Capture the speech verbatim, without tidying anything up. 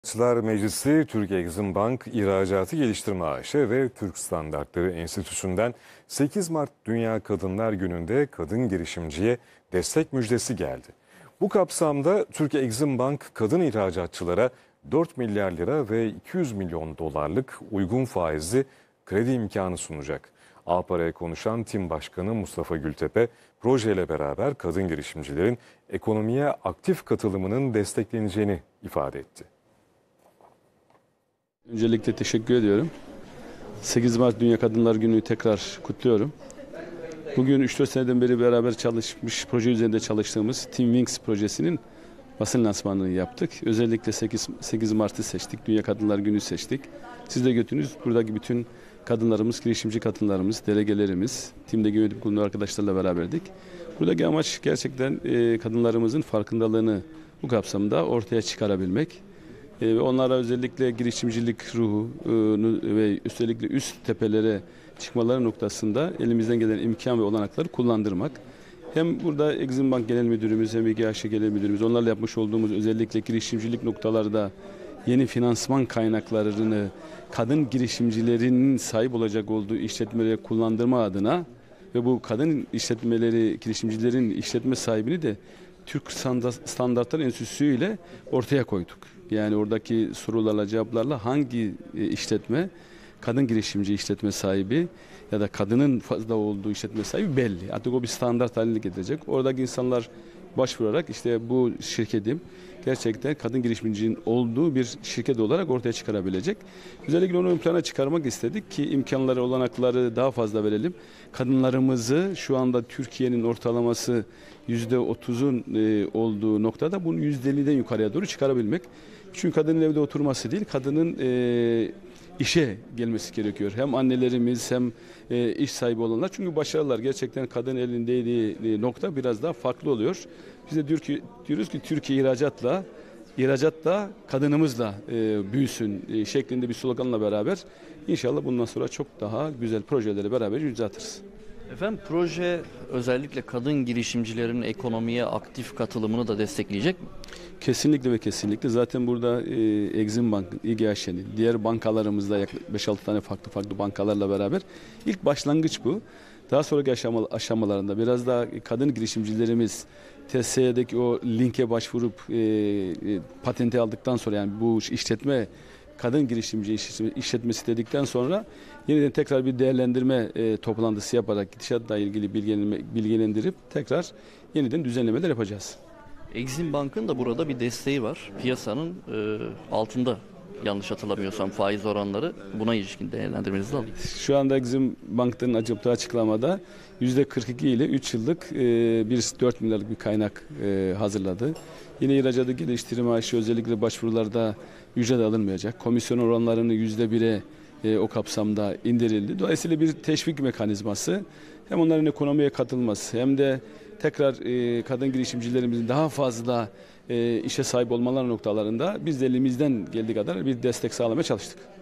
Çılar Meclisi, Türk Exim Bank, İhracatı Geliştirme A Ş ve Türk Standartları Enstitüsü'nden sekiz Mart Dünya Kadınlar Günü'nde kadın girişimciye destek müjdesi geldi. Bu kapsamda Türk Exim Bank kadın ihracatçılara dört milyar lira ve iki yüz milyon dolarlık uygun faizli kredi imkanı sunacak. Alpara'ya konuşan Tim Başkanı Mustafa Gültepe, projeyle beraber kadın girişimcilerin ekonomiye aktif katılımının destekleneceğini ifade etti. Öncelikle teşekkür ediyorum. sekiz Mart Dünya Kadınlar Günü'nü tekrar kutluyorum. Bugün üç dört seneden beri beraber çalışmış, proje üzerinde çalıştığımız Team Wings projesinin basın lansmanını yaptık. Özellikle sekiz Mart'ı seçtik, Dünya Kadınlar Günü seçtik. Siz de götünüz, buradaki bütün kadınlarımız, girişimci kadınlarımız, delegelerimiz, timde yönetim kurulu arkadaşlarla beraberdik. Buradaki amaç gerçekten kadınlarımızın farkındalığını bu kapsamda ortaya çıkarabilmek. Ve onlara özellikle girişimcilik ruhunu ve özellikle üst tepelere çıkmaları noktasında elimizden gelen imkan ve olanakları kullandırmak. Hem burada Exim Bank Genel Müdürümüz hem İ G A Ş Genel Müdürümüz onlarla yapmış olduğumuz özellikle girişimcilik noktalarda yeni finansman kaynaklarını kadın girişimcilerin sahip olacak olduğu işletmelere kullandırma adına ve bu kadın işletmeleri, girişimcilerin işletme sahibini de Türk Standartları Enstitüsü ile ortaya koyduk. Yani oradaki sorularla cevaplarla hangi işletme, kadın girişimci işletme sahibi ya da kadının fazla olduğu işletme sahibi belli. Artık o bir standart haline getirecek. Oradaki insanlar başvurarak işte bu şirketim gerçekten kadın girişimcinin olduğu bir şirket olarak ortaya çıkarabilecek. Özellikle onu ön plana çıkarmak istedik ki imkanları, olanakları daha fazla verelim. Kadınlarımızı şu anda Türkiye'nin ortalaması yüzde otuzun olduğu noktada bunu yüzde elliden yukarıya doğru çıkarabilmek. Çünkü kadının evde oturması değil, kadının e, işe gelmesi gerekiyor. Hem annelerimiz hem e, iş sahibi olanlar. Çünkü başarılar gerçekten kadın elindeydiği nokta biraz daha farklı oluyor. Biz de diyor ki, diyoruz ki Türkiye ihracatla, ihracatla kadınımızla e, büyüsün e, şeklinde bir sloganla beraber inşallah bundan sonra çok daha güzel projeleri beraber imza atarız. Efendim proje özellikle kadın girişimcilerin ekonomiye aktif katılımını da destekleyecek mi? Kesinlikle ve kesinlikle. Zaten burada e, Exim Bank, İ G A Ş'nin, diğer bankalarımızda yaklaşık beş altı tane farklı farklı bankalarla beraber ilk başlangıç bu. Daha sonraki aşama, aşamalarında biraz daha kadın girişimcilerimiz T S E'deki o linke başvurup e, e, patenti aldıktan sonra yani bu işletme kadın girişimci işletmesi dedikten sonra yeniden tekrar bir değerlendirme e, toplantısı yaparak gidişatla ilgili bilgilendirip tekrar yeniden düzenlemeler yapacağız. Exim Bank'ın da burada bir desteği var. Piyasanın e, altında yanlış hatırlamıyorsam faiz oranları, buna ilişkin değerlendirmenizi alayım. Şu anda Exim Bank'ın yaptığı açıklamada yüzde kırk iki ile üç yıllık e, bir dört milyarlık bir kaynak e, hazırladı. Yine ihracatı geliştirme aşı özellikle başvurularda ücret alınmayacak. Komisyon oranlarını yüzde bire e, o kapsamda indirildi. Dolayısıyla bir teşvik mekanizması hem onların ekonomiye katılması hem de tekrar e, kadın girişimcilerimizin daha fazla e, işe sahip olmaları noktalarında biz de elimizden geldiği kadar bir destek sağlamaya çalıştık.